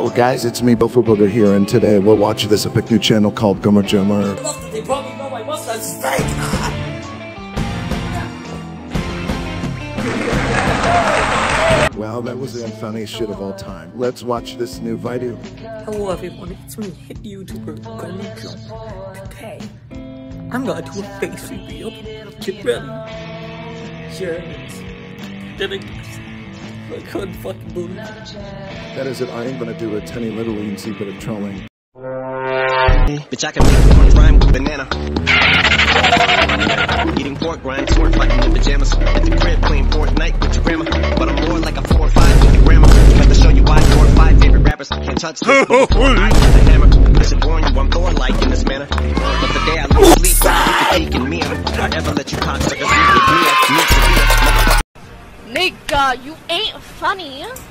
Hello guys, it's me, Bofu Booger here, and today we're watching this epic new channel called Gomer Jummer. They probably know my mustache is fake. Wow, that was the funniest shit of all time. Let's watch this new video. Hello everyone, it's me, hit YouTuber Gomer Jummer. Today, I'm gonna do a face reveal. Get ready. Here it is. Did it? I couldn't fucking believe it. That is it, I am gonna do a tiny little easy bit of trolling. Bitch, I can make one rhyme with banana. Eating pork rinds, sword fighting in pajamas. At the crib playing Fortnite with your grandma. But I'm more like a 4 or 5 with your grandma. Got to show you why 4 or 5 favorite rappers can't touch this. I got the hammer. I should warn you, I'm Thor-like in this manner. But the day I lose sleep, you can peek in me. I never let you cocksuckers leave me. Nigga, you ain't funny.